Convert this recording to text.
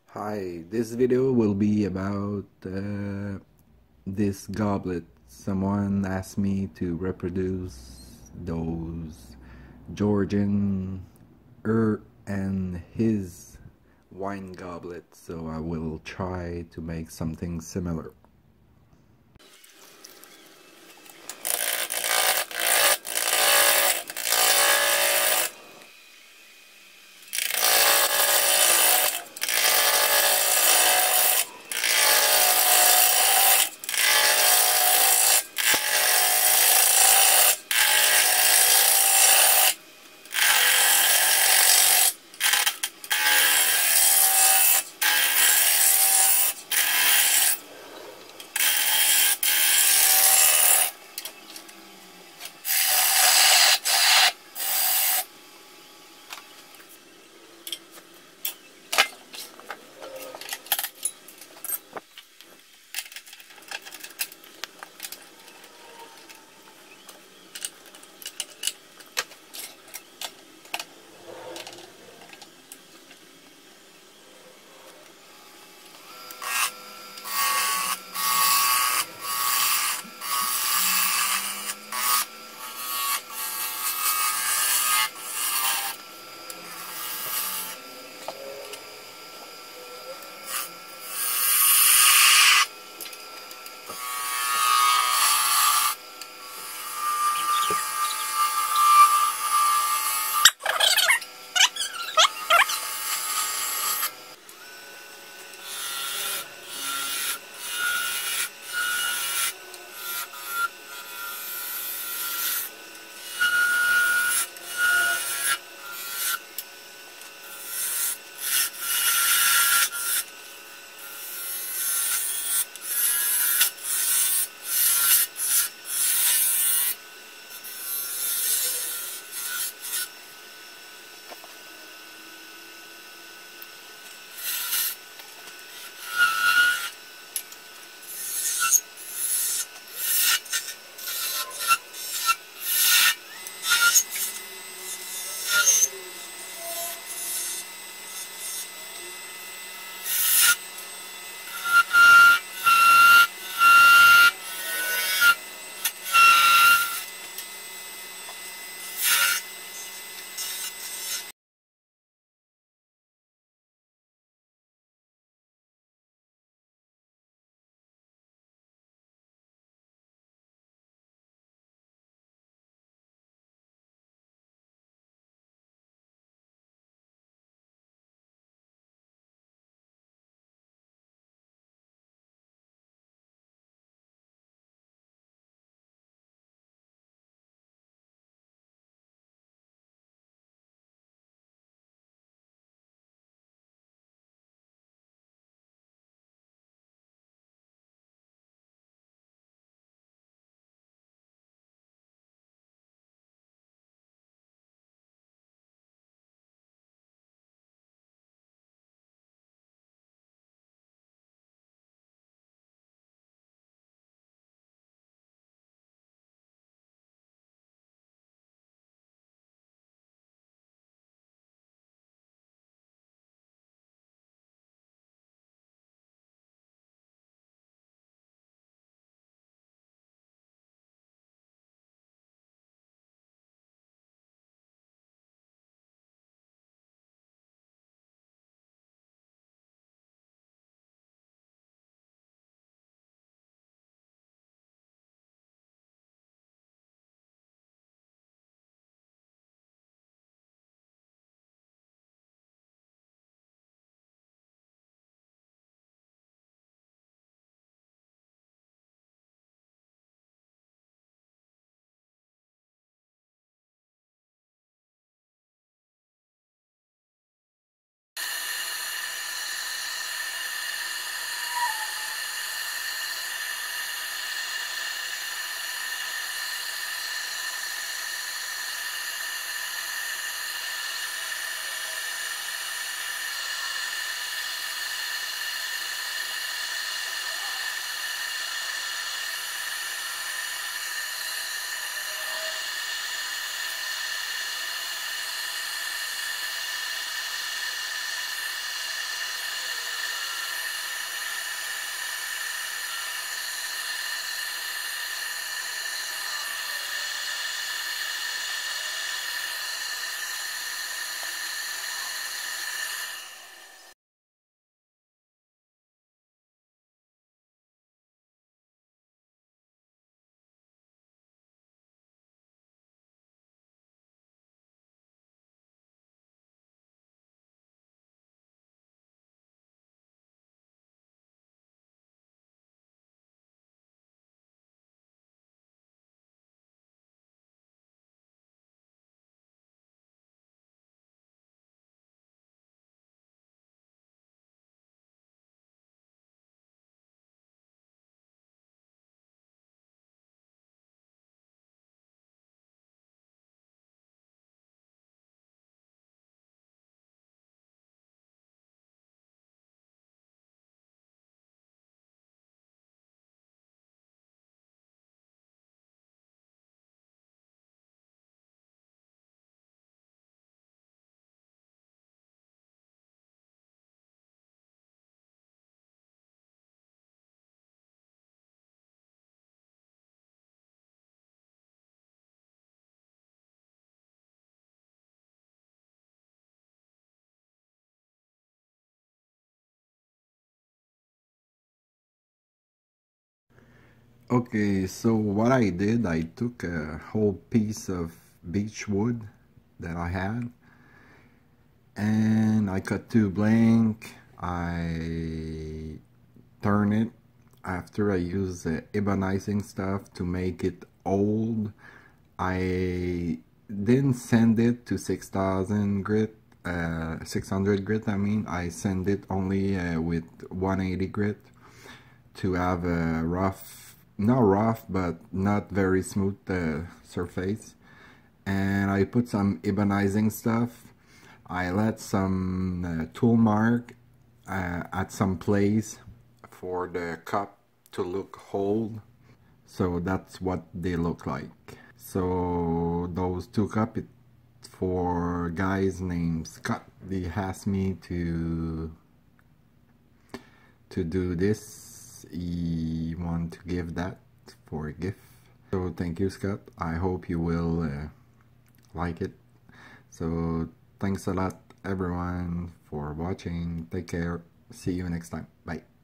Hi, this video will be about this goblet. Someone asked me to reproduce those Georgian and his wine goblet, so I will try to make something similar. Okay, so what I did, I took a whole piece of beech wood that I had, and I cut two blank. I turn it after I use ebonizing stuff to make it old. I didn't send it to 6,000 grit, 600 grit. I mean, I send it only with 180 grit to have a rough, not rough, but not very smooth surface. And I put some ebonizing stuff. I let some tool mark at some place for the cup to look whole. So that's what they look like. So those two cups, for guys named Scott. They asked me to do this. He want to give that for a gift. So thank you, Scott. I hope you will like it. So thanks a lot, everyone, for watching. Take care. See you next time. Bye.